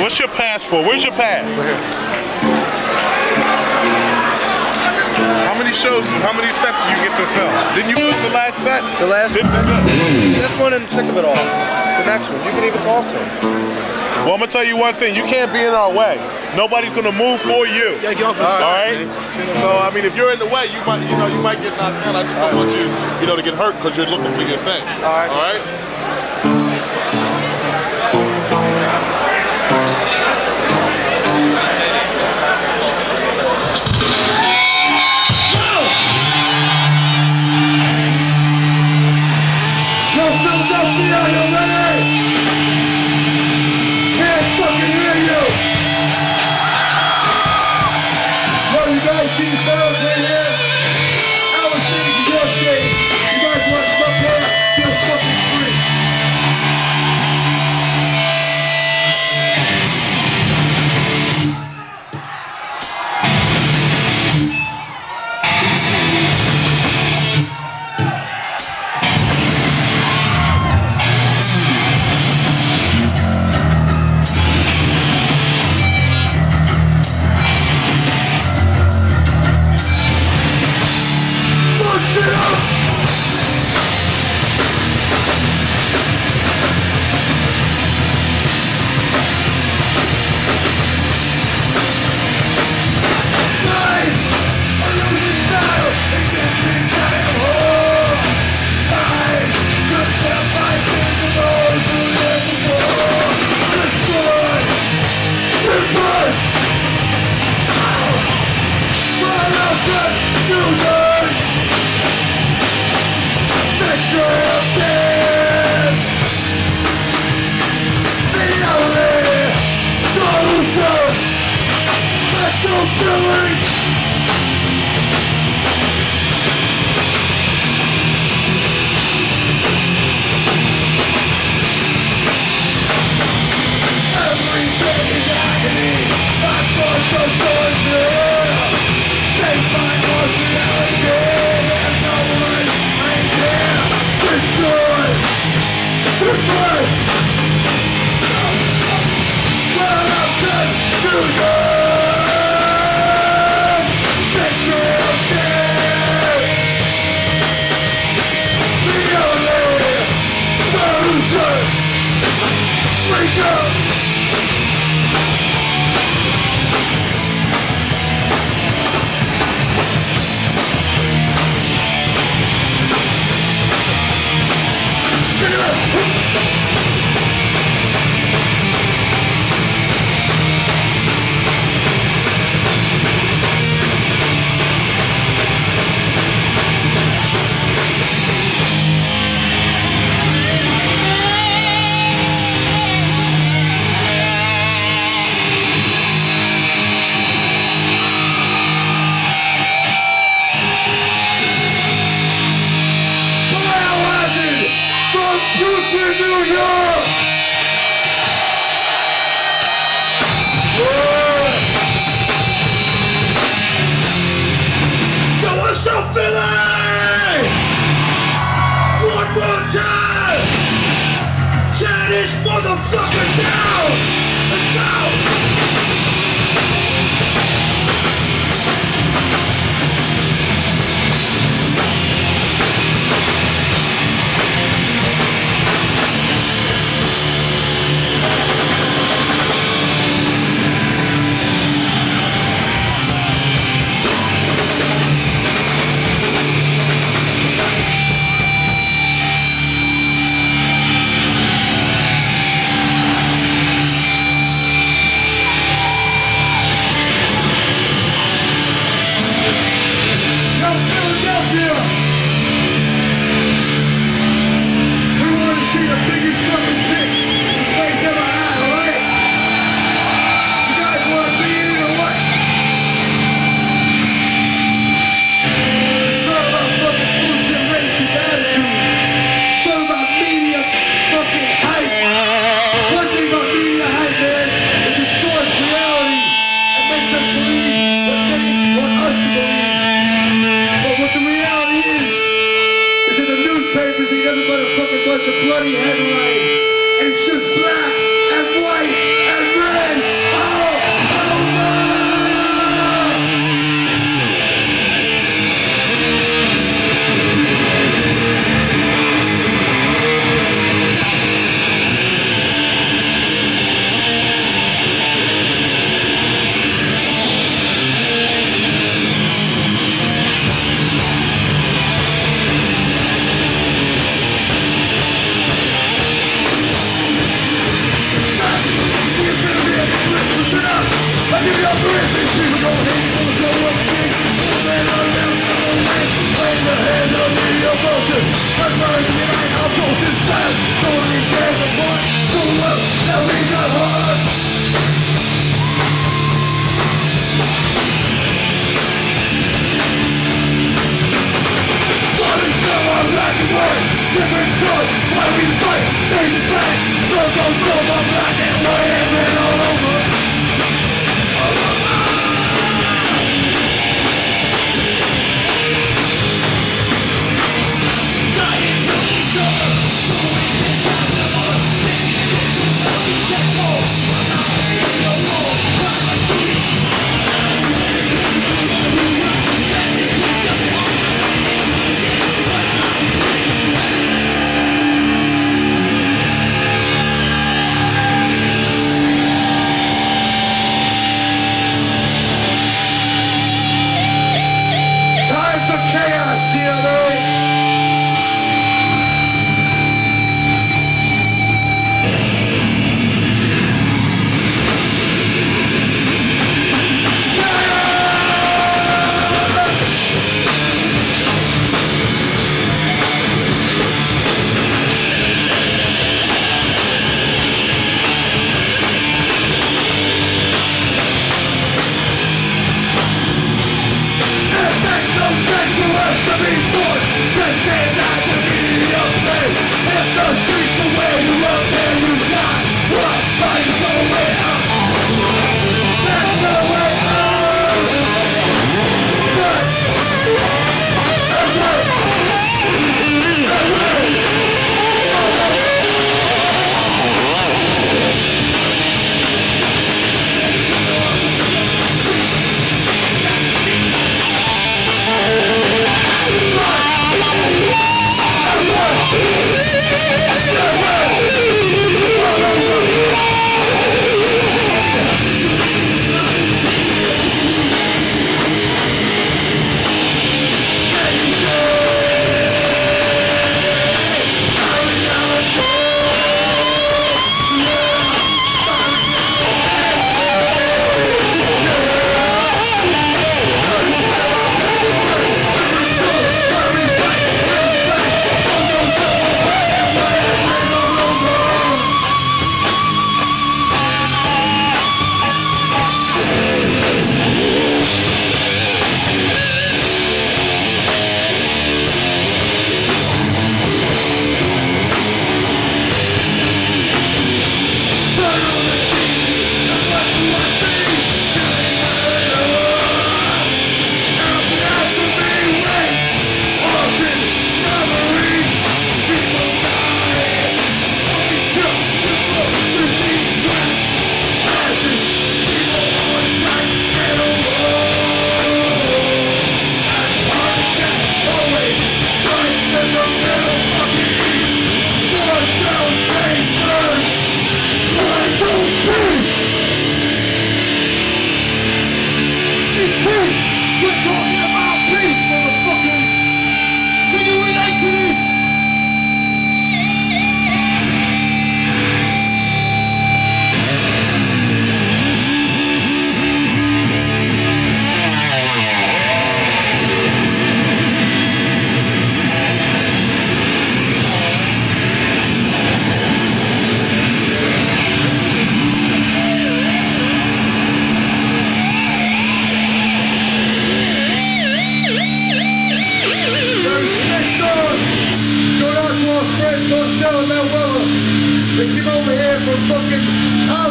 What's your pass for? Where's your pass? Right here. How many shows, how many sets do you get to film? Didn't you film the last set? The last This is it. This one and sick of it all. The next one. You can even talk to him. Well, I'm gonna tell you one thing. You can't be in our way. Nobody's gonna move for you. Yeah, get off the All side, right. man. So I mean, if you're in the way, you might get knocked down. I just don't want you, to get hurt because you're looking for your thing. All right. All right.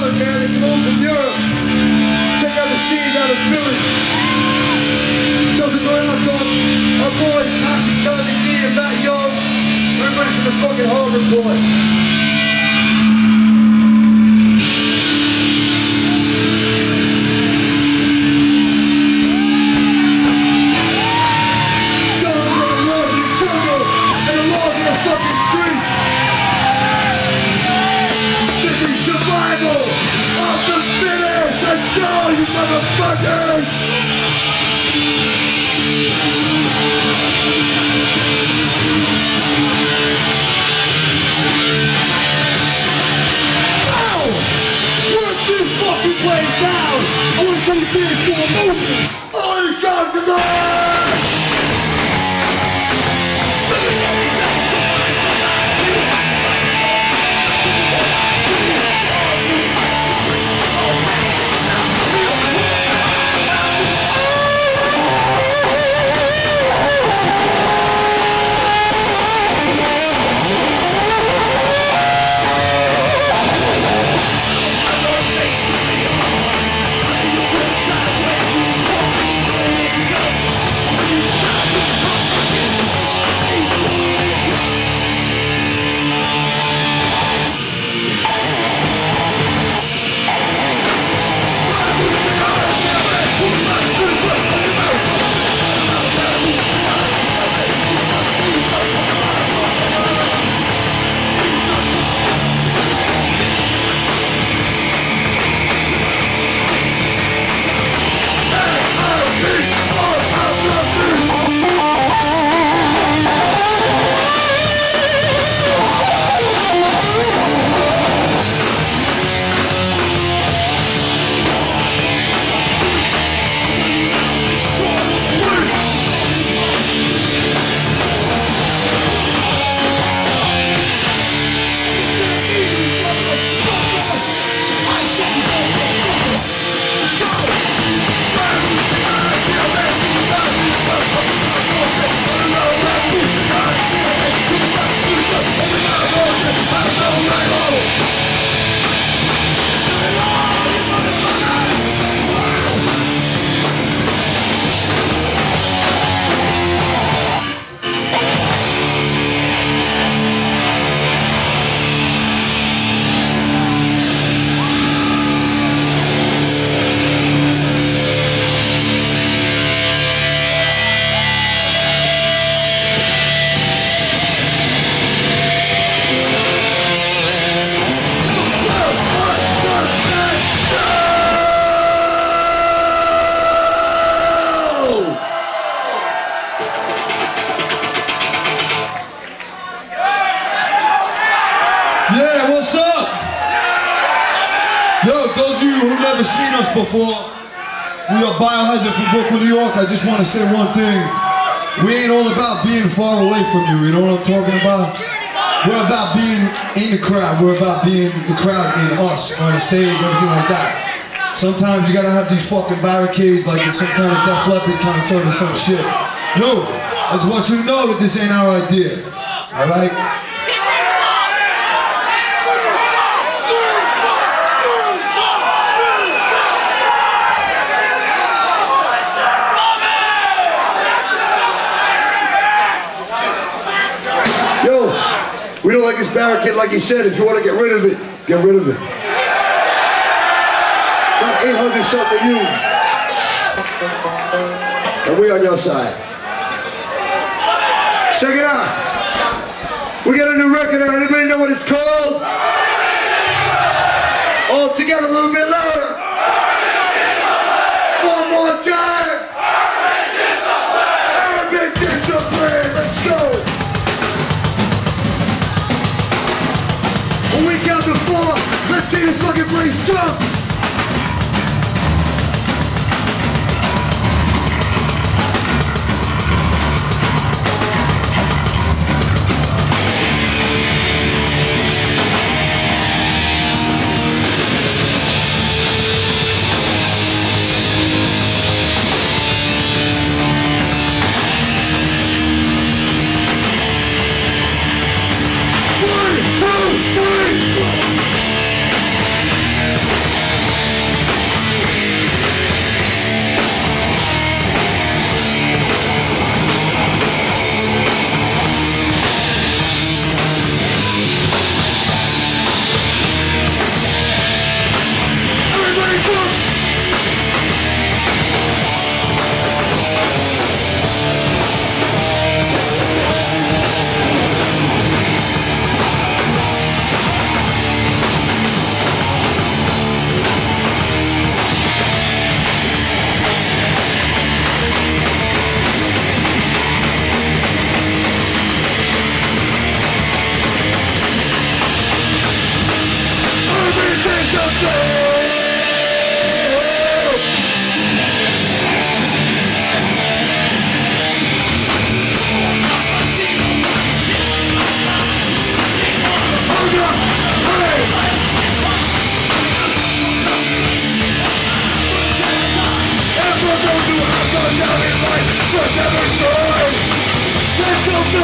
Europe, man. They come over from Europe. Check out the scene down in Philly. Something going on, talk. Our boys, Toxic Tommy D and Matt Young. Everybody from the fucking Hard Report. Motherfuckers! Work this fucking place down! I wanna show you this for a moment! All these times in the Yeah, what's up? Yo, those of you who've never seen us before, we are Biohazard from Brooklyn, New York. I just want to say one thing. We ain't all about being far away from you, you know what I'm talking about? We're about being in the crowd. We're about being the crowd in us, on the stage, everything like that. Sometimes you gotta have these fucking barricades like it's some kind of Def Leppard concert or some shit. Yo, I just want you to know that this ain't our idea, alright? We don't like this barricade, like he said. If you want to get rid of it, get rid of it. Got 800 something of you. And we on your side. Check it out. We got a new record out. Anybody know what it's called? All together a little bit louder. One more time. Urban Discipline. Let's go. When we count to 4, let's see this fucking place jump!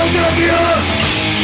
Philadelphia!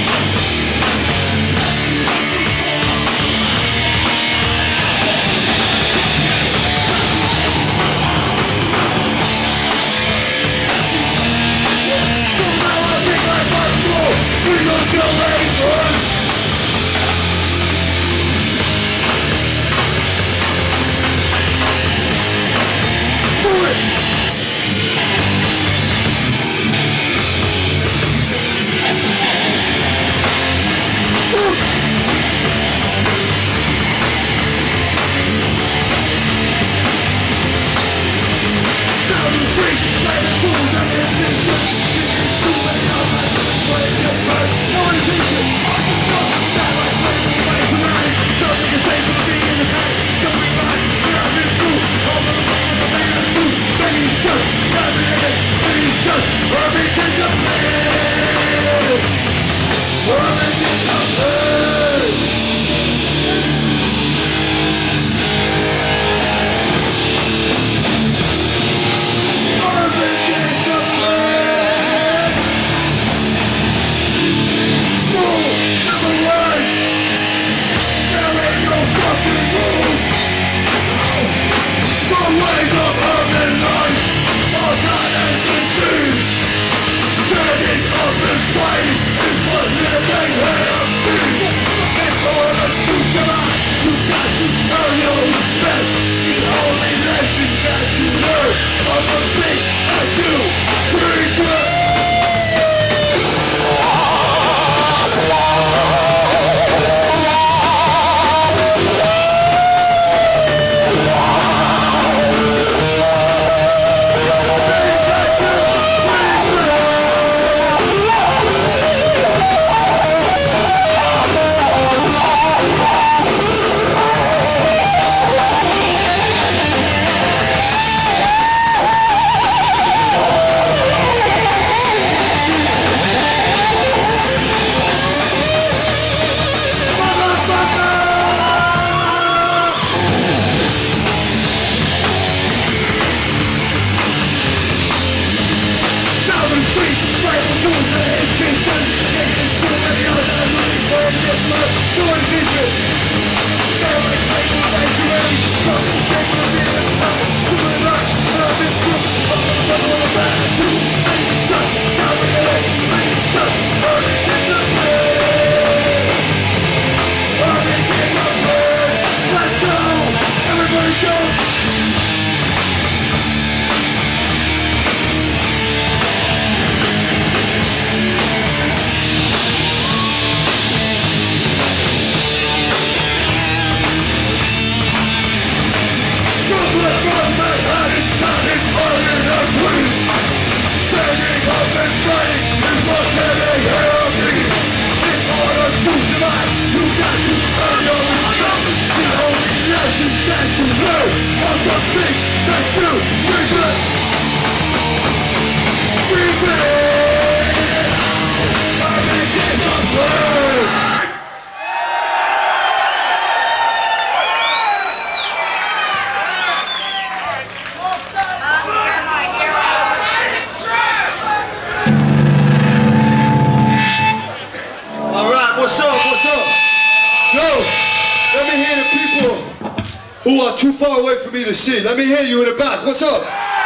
Who are too far away for me to see. Let me hear you in the back. What's up?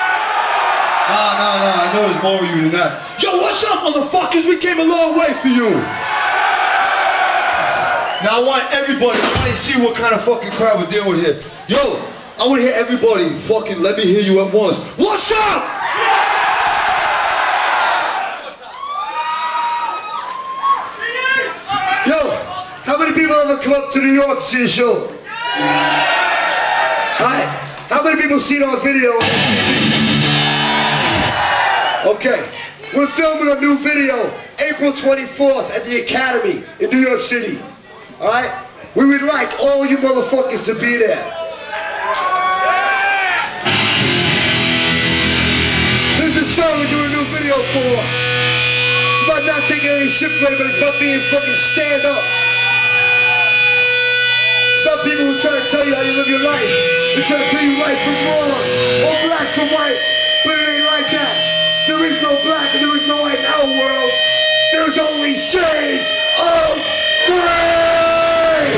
Nah, I know there's more of you than that. Yo, what's up, motherfuckers? We came a long way for you. Now I want everybody to see what kind of fucking crowd we're dealing with here. Yo, I want to hear everybody fucking let me hear you at once. What's up? Yo, how many people ever come up to New York to see a show? Alright, how many people seen our video on TV? Okay, we're filming a new video April 24th at the Academy in New York City. Alright, we would like all you motherfuckers to be there. This is a song we're doing a new video for. It's about not taking any shit away, but it's about being fucking stand up. It's about people who try to tell you how you live your life. They try to tell you right from wrong, or black from white, but it ain't like that. There is no black and there is no white in our world. there's only shades of gray!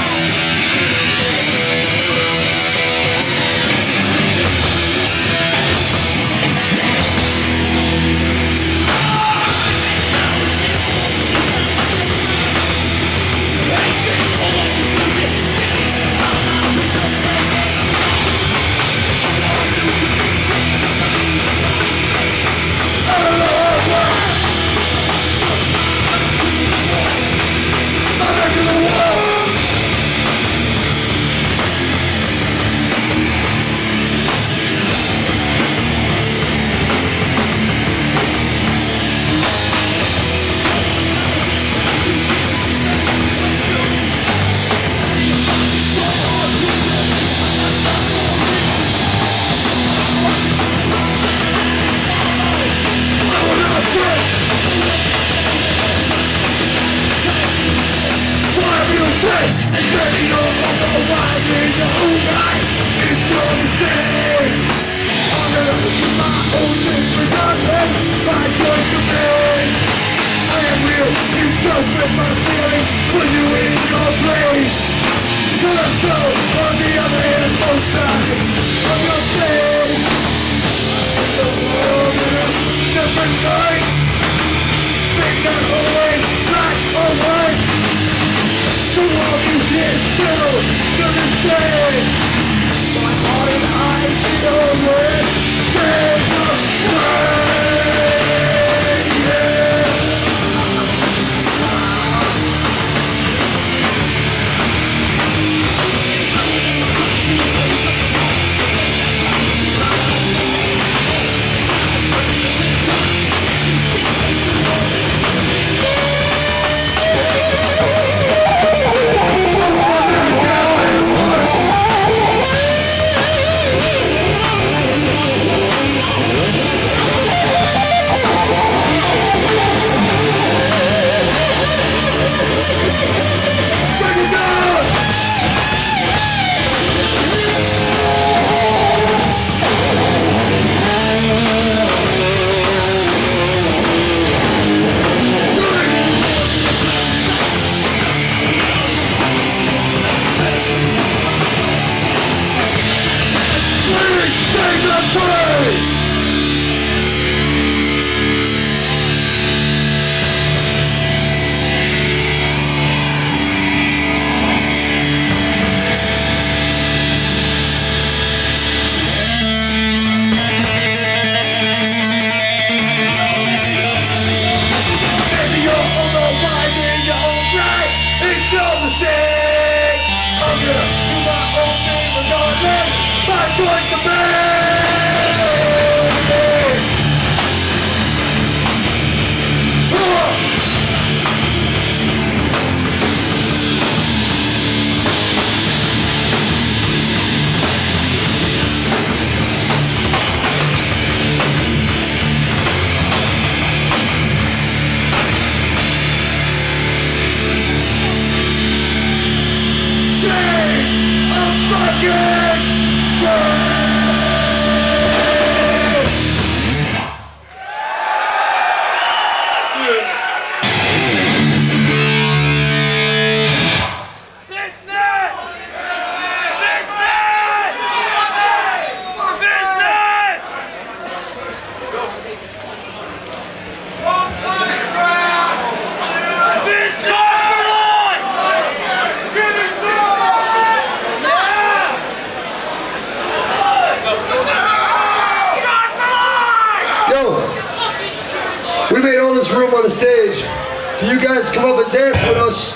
We made all this room on the stage for you guys to come up and dance with us.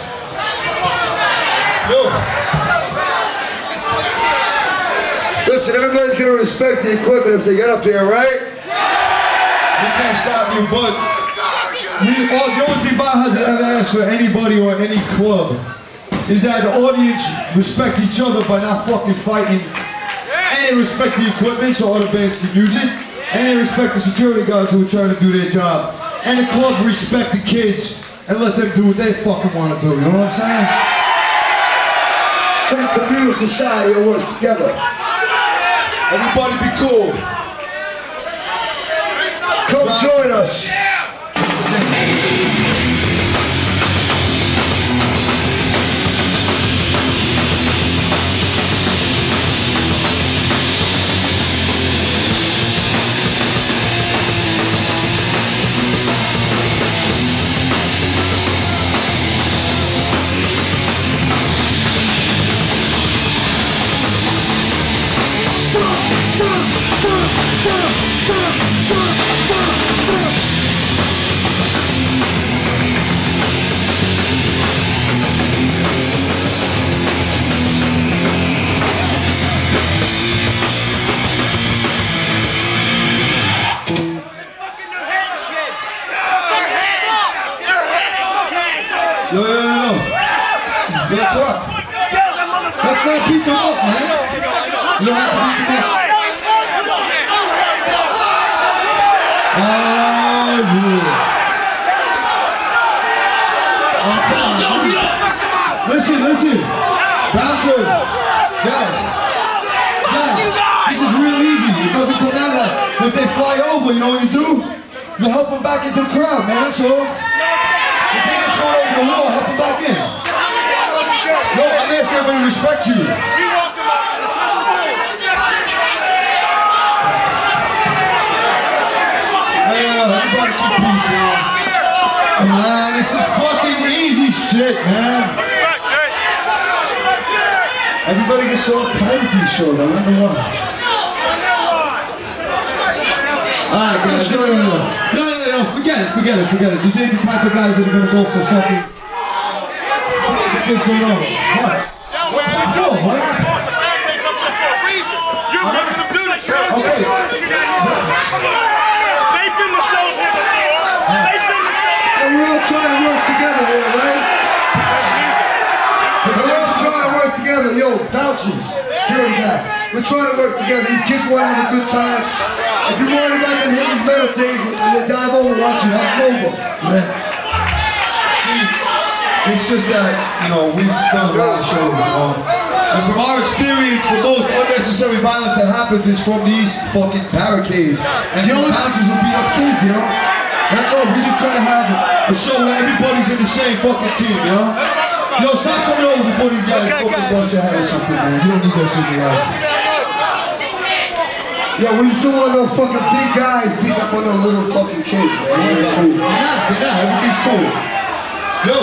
Yo. Listen, everybody's gonna respect the equipment if they get up there, right? We can't stop you, but the only thing Biohazard ever asks for anybody or any club is that the audience respect each other by not fucking fighting. And they respect the equipment so other bands can use it. And they respect the security guards who are trying to do their job. And the club respect the kids and let them do what they fucking want to do. You know what I'm saying? It's like communal society all works together. Everybody be cool. Come join us. This is real easy. It doesn't come down to that. If they fly over, you know what you do? You help them back into the crowd, man. That's all. If they get thrown over the wall, help them back in. No, I'm asking everybody to respect you. Everybody keep peace, man. Come on, this is fucking easy shit, man. Everybody gets so tight at these shows, I wonder why. Alright guys, no, forget it. These ain't the type of guys that are gonna go for fucking... What's going on? What? What's my fault? What happened? You're making them do this shit. Okay. We're all trying to work together here, right? We're all trying to work together. Yo, bouncers, security guys. We're trying to work together. These kids want to have a good time. If you're worried about them hitting metal things, dive over, watch it, hop over. Man. See, it's just that, you know, we've done a lot of shows, you know. And from our experience, the most unnecessary violence that happens is from these fucking barricades. And the only bouncers will beat up kids, you know? That's all. We just try to have a show where everybody's in the same fucking team, you know? Yo, stop coming over before these guys fucking bust your head or something, man. You don't need that shit in your life. Yeah, we just don't want no fucking big guys beat up on those little fucking kids, man. They're not. Everything's cool. Yo.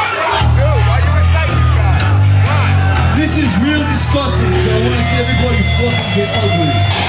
This is real disgusting, so I want to see everybody fucking get ugly.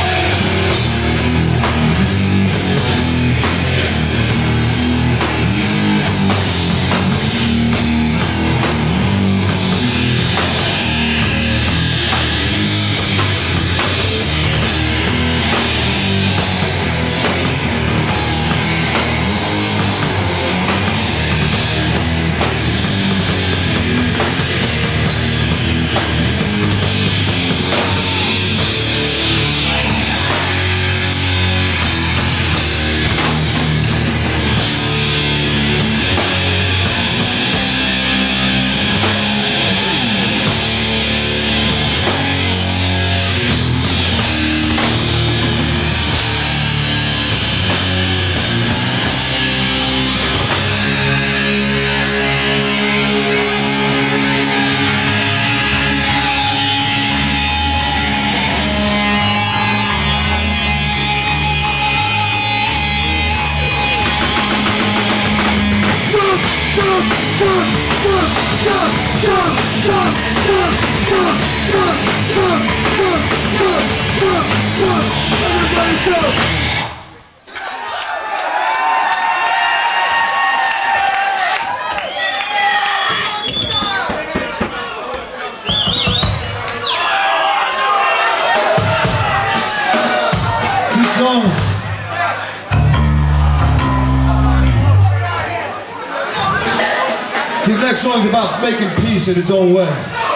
This next song's about making peace in its own way.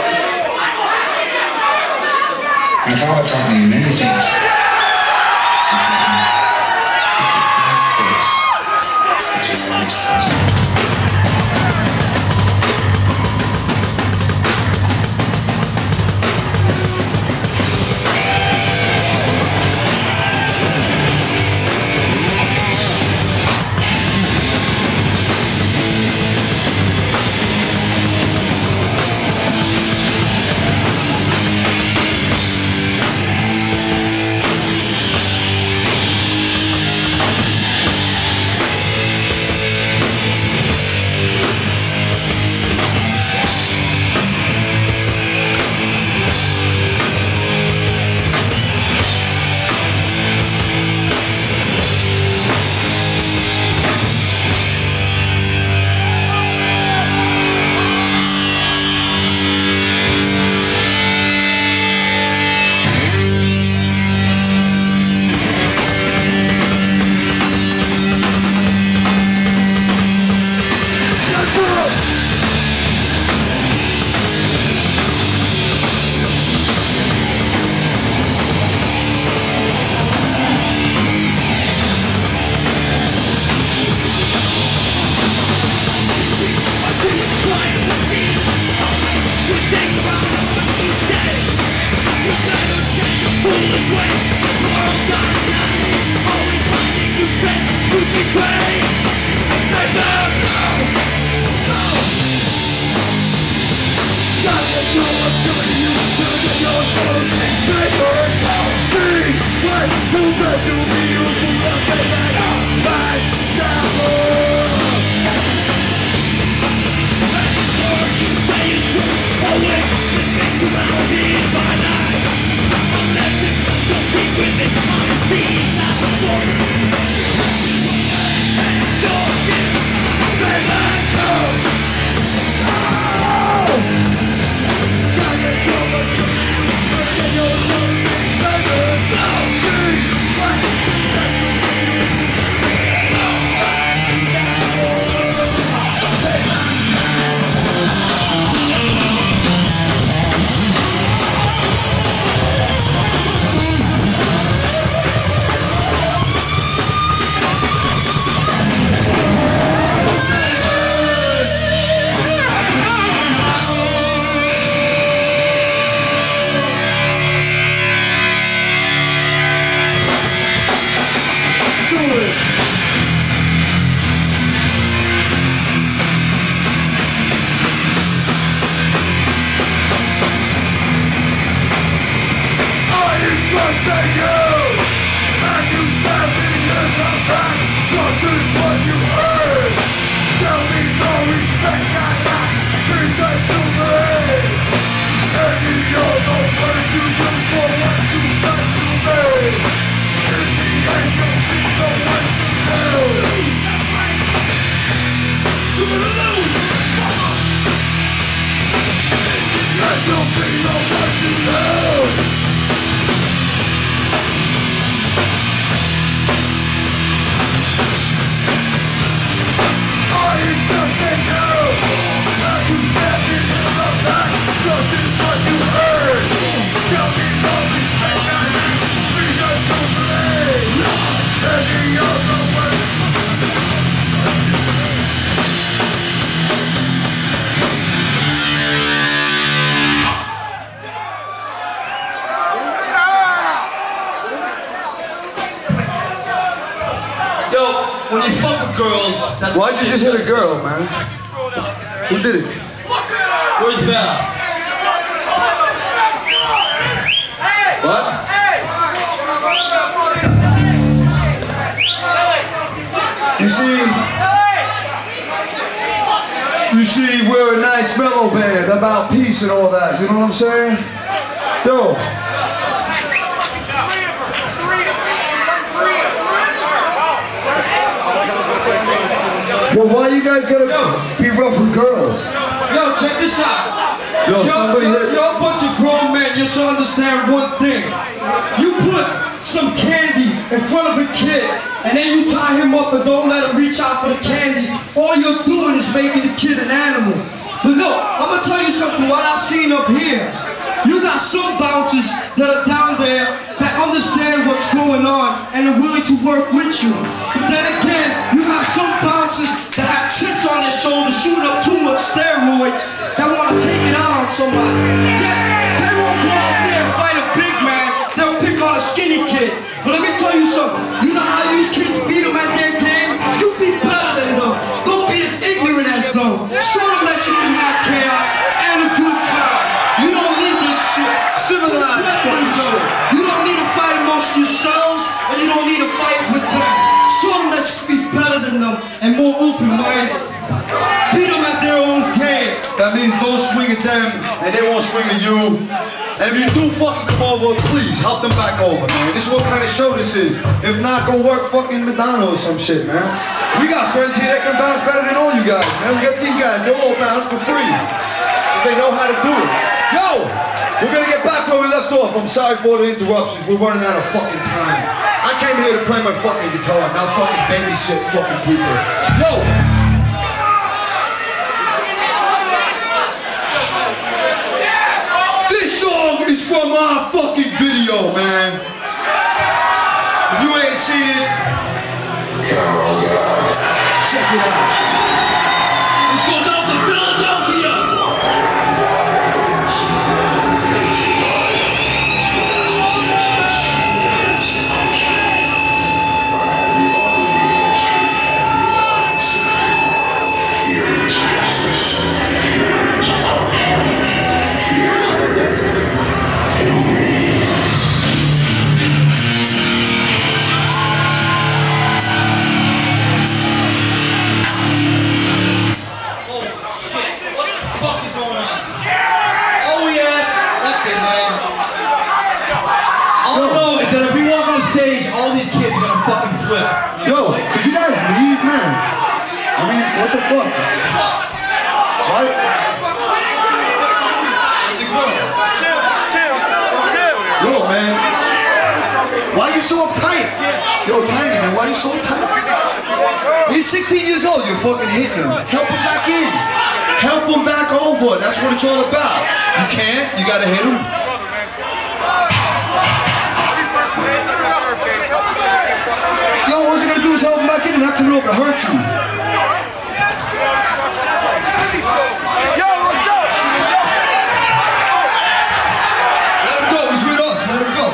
My father taught me many things. He taught me to keep your friends close, but to your enemies close. When you fuck with girls, that's why'd you just hit a girl, man? Who did it? Where's Val? What? You see, we're a nice mellow band about peace and all that. You know what I'm saying? Yo. Yo, why you guys gotta be rough with girls? Yo, check this out. Yo, somebody you're a bunch of grown men. You should understand one thing. You put some candy in front of a kid, and then you tie him up and don't let him reach out for the candy. All you're doing is making the kid an animal. But look, I'm gonna tell you something. What I've seen up here, you got some bouncers that are down there that understand what's going on and are willing to work with you. But then again, you have some bouncers that have chips on their shoulders, shooting up too much steroids, that want to take it out on somebody. Yeah, they won't go out there and fight a big man. They'll pick on a skinny kid. But let me tell you something. You know how these kids beat them at their game? You be better than them. Don't be as ignorant as them. Show them that you can have chaos and a good time. You don't need this shit. Civilized fucking shit. You don't need to fight amongst yourselves, and you don't need to fight with them. Show them that you can be better than them and more open-minded. Beat them at their own game. That means don't swing at them, and they won't swing at you. And if you do fucking come over, please help them back over, man. This is what kind of show this is. If not, go work fucking McDonald's or some shit, man. We got friends here that can bounce better than all you guys, man. We got these guys, they'll all bounce for free. If they know how to do it. Yo! We're gonna get back where we left off. I'm sorry for the interruptions. We're running out of fucking time. I came here to play my fucking guitar, not fucking babysit fucking people. Yo! This song is from my fucking video, man. If you ain't seen it, check it out. This goes out to Philadelphia. Yo, could you guys leave, man? I mean, what the fuck? Why? Yo, man. Why are you so uptight? Yo, Tiny, man, why are you so uptight? He's 16 years old, you're fucking hitting him. Help him back in. Help him back over. That's what it's all about. You can't, you gotta hit him. Yo, all you gotta do is help him back in and not coming over to hurt you. Yo, what's up? Let him go, he's with us, let him go.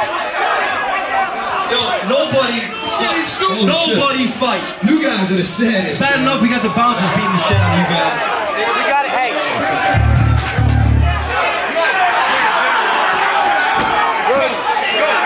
Yo, nobody fight. You guys are the saddest. Bad enough we got the bouncers beating the shit out of you guys. We got it, hey. Go.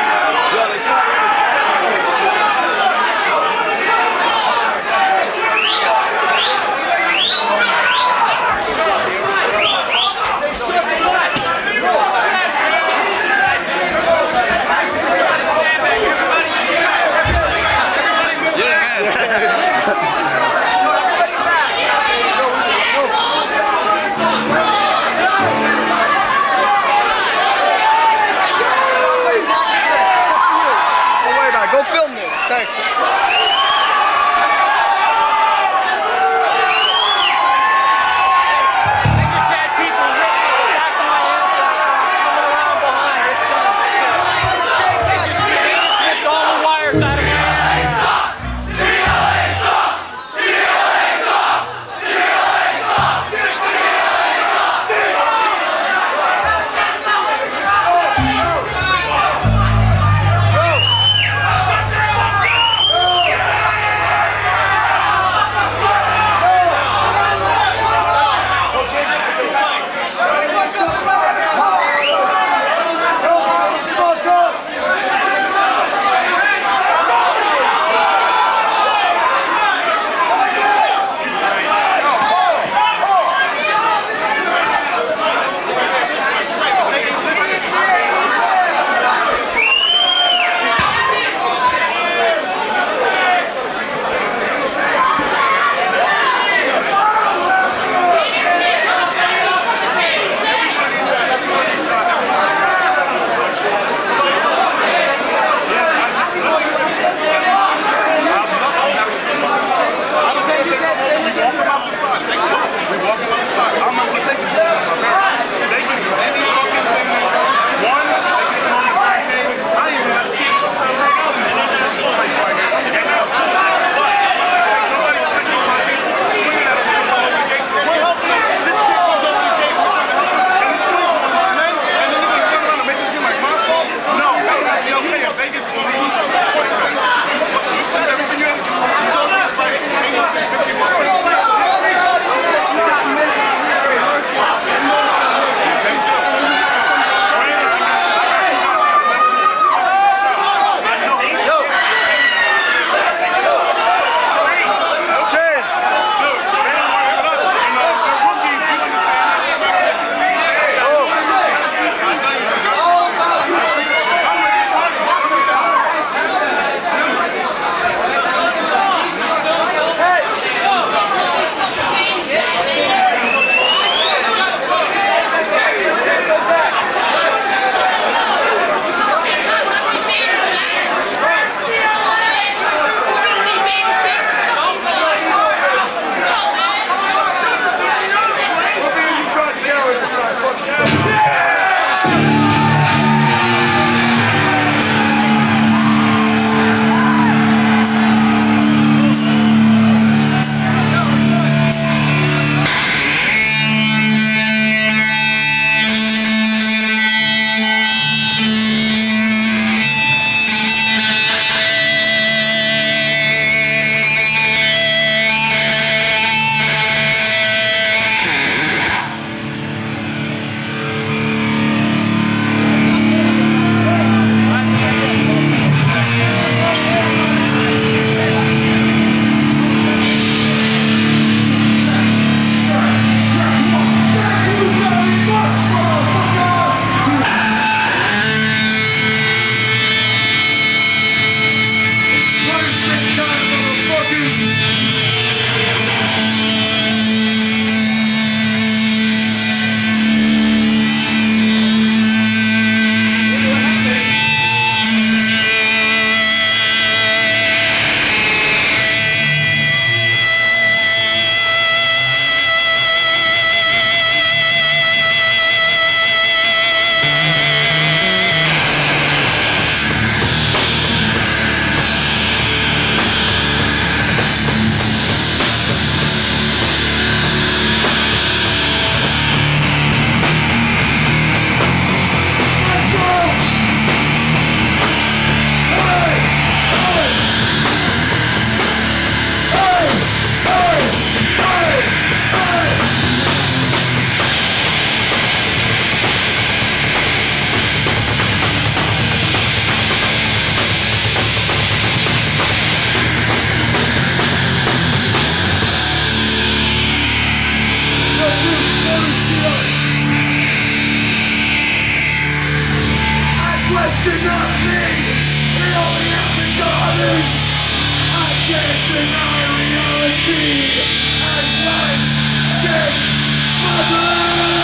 should not be. It only happens to others. I can't deny reality as life gets smothered.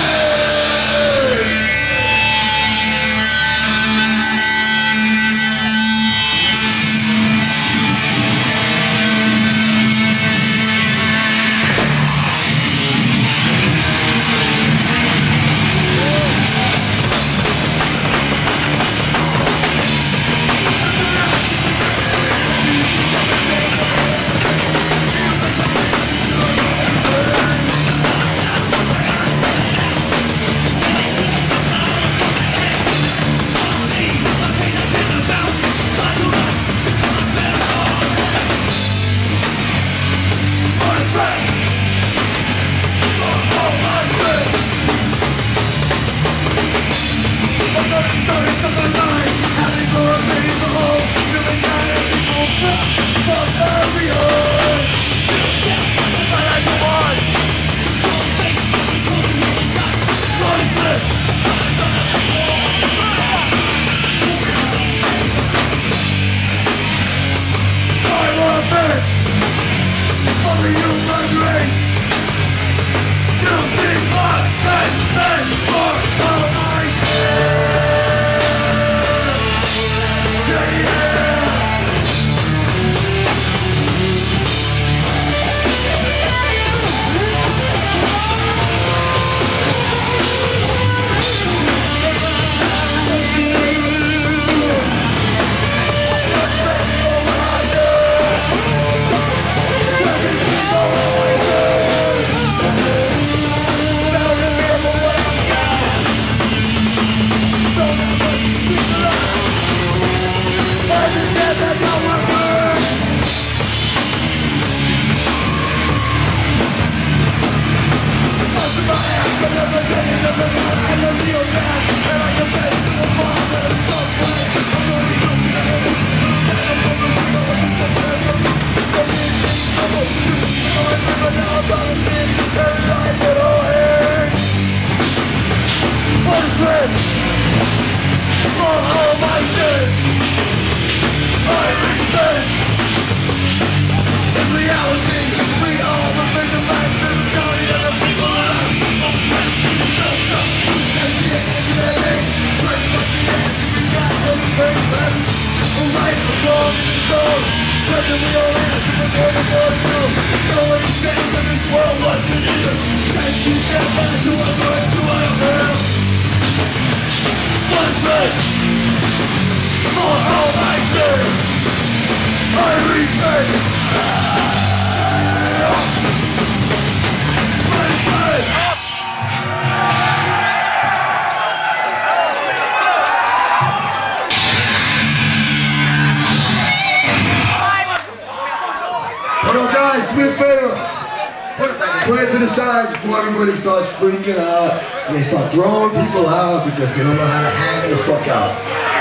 Everybody starts freaking out and they start throwing people out because they don't know how to hang the fuck out.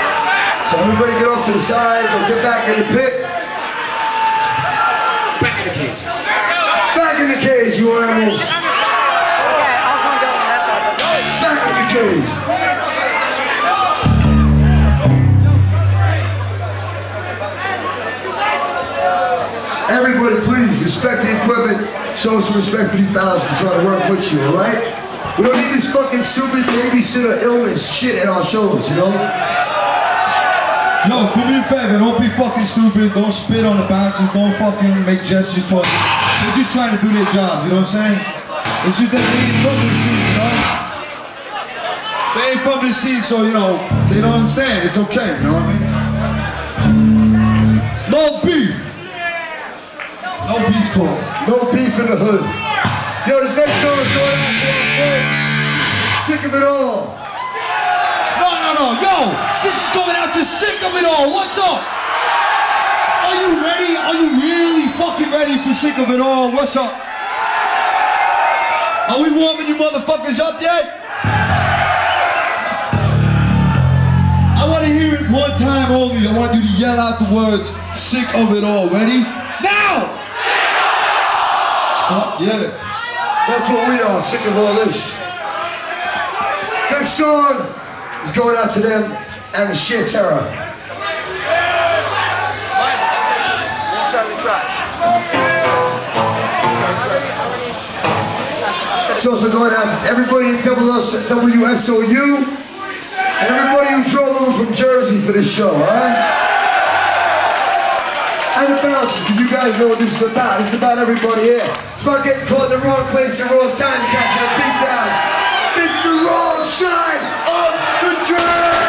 So everybody get off to the sides or get back in the pit. Back in the cage. Back in the cage, you animals. Back in the cage. Everybody please respect the equipment. Show some respect for these pals for trying to work with you, alright? We don't need this fucking stupid babysitter illness shit at our shows, you know? Yo, do me a favor, don't be fucking stupid, don't spit on the bouncers, don't fucking make gestures towards them. They're just trying to do their job, you know what I'm saying? It's just that they ain't from the scene, you know? They ain't from the scene, so, you know, they don't understand, it's okay, you know what I mean? No beef! No beef talk. No beef in the hood. Yo, this next song is going out to our friends. Sick of it all. No, yo! This is going out to Sick of It All, what's up? Are you ready? Are you really fucking ready for Sick of It All? What's up? Are we warming you motherfuckers up yet? I want to hear it one time only. I want you to yell out the words, Sick of It All. Ready? Now! Fuck yeah. That's what we are, sick of all this. Next song is going out to them. and the shit terror. It's also going out to everybody at WSOU and everybody who drove over from Jersey for this show, alright? And the bouncers, because you guys know what this is about. It's about everybody here. It's about getting caught in the wrong place at the wrong time and catching a beat down. This is the wrong side of the track!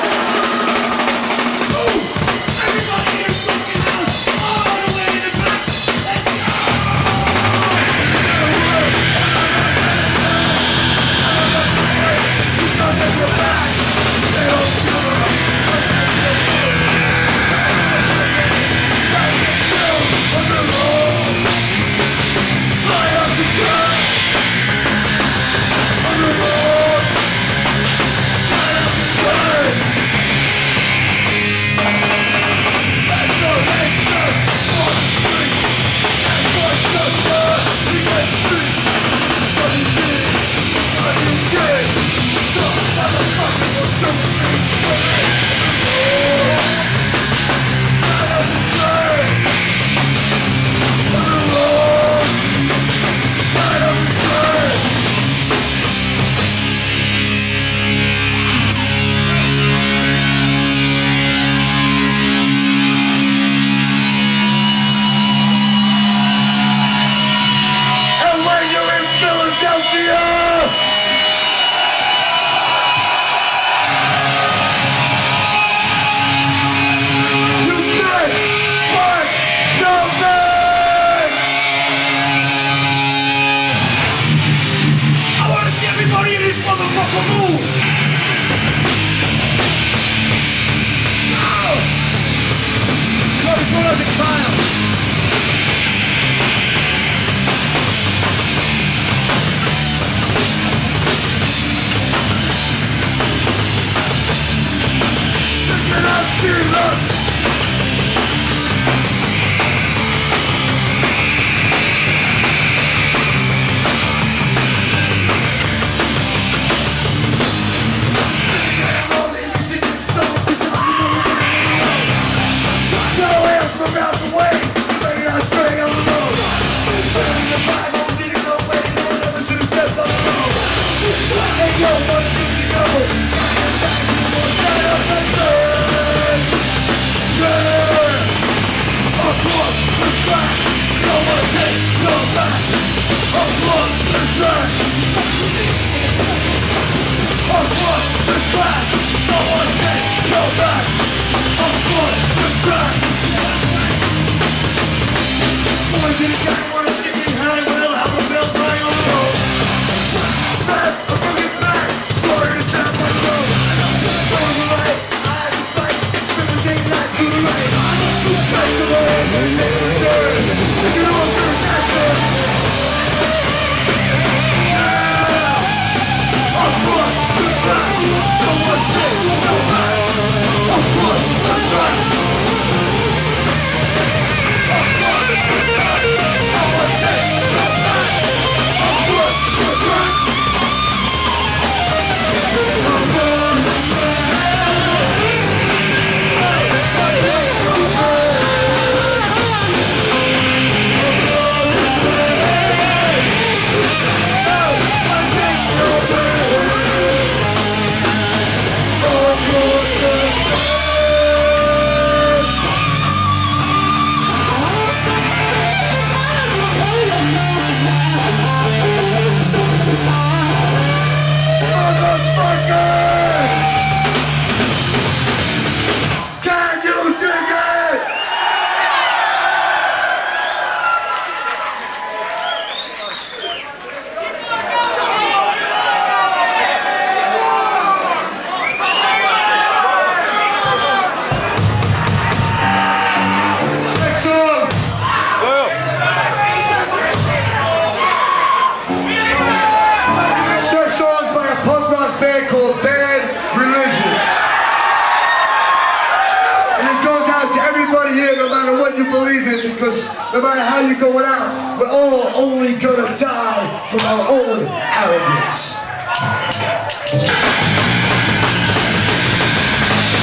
No matter how you're going out, we're all only gonna die from our own arrogance.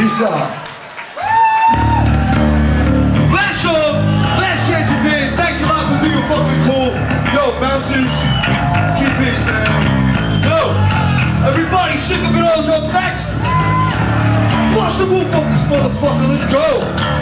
this out. Last chance to dance. Thanks a lot for being fucking cool. Yo, bouncers, keep peace, man. Yo, everybody, sick of it all's up next. Bust the roof off this motherfucker. Let's go.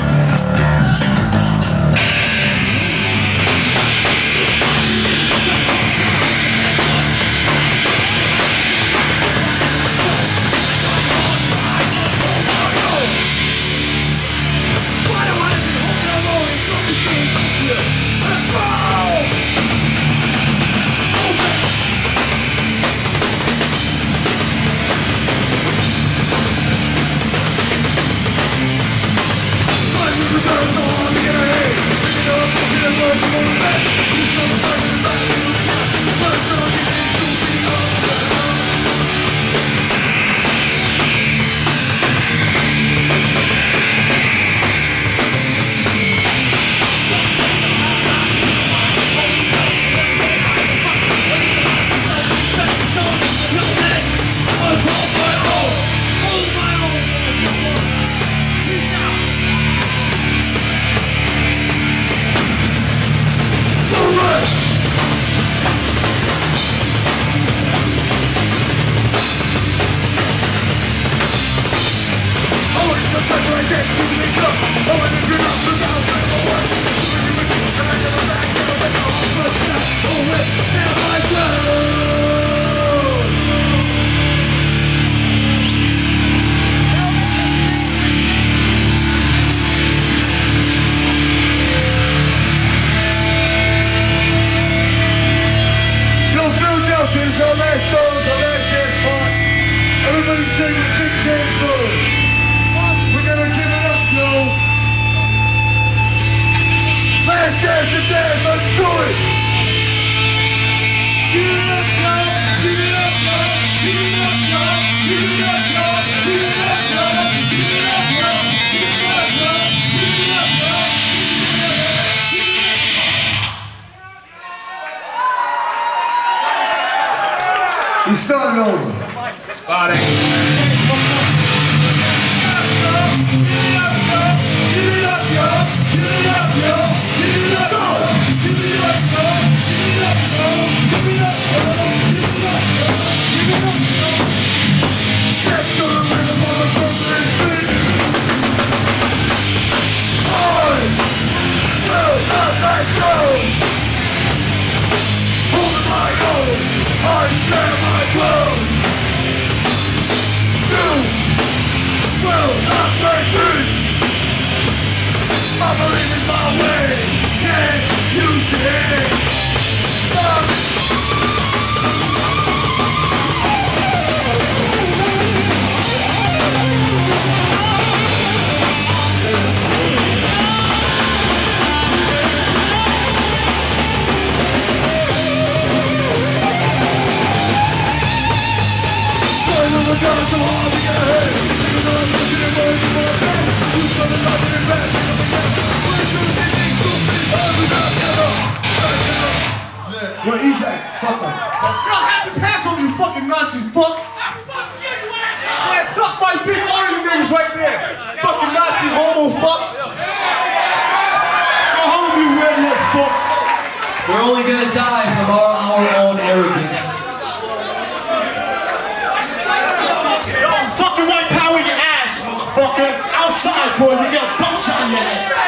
He's starting over. Well, he's like, fuck him. Yo, happy Passover, you fucking Nazi fuck. Man, suck my dick, all you niggas right there. Fucking Nazi homo fucks. Go home, you redneck fucks. We're only gonna die from our own arrogance. Yo, fucking white power your ass, motherfucker. Outside, boy, we got a bunch on your head.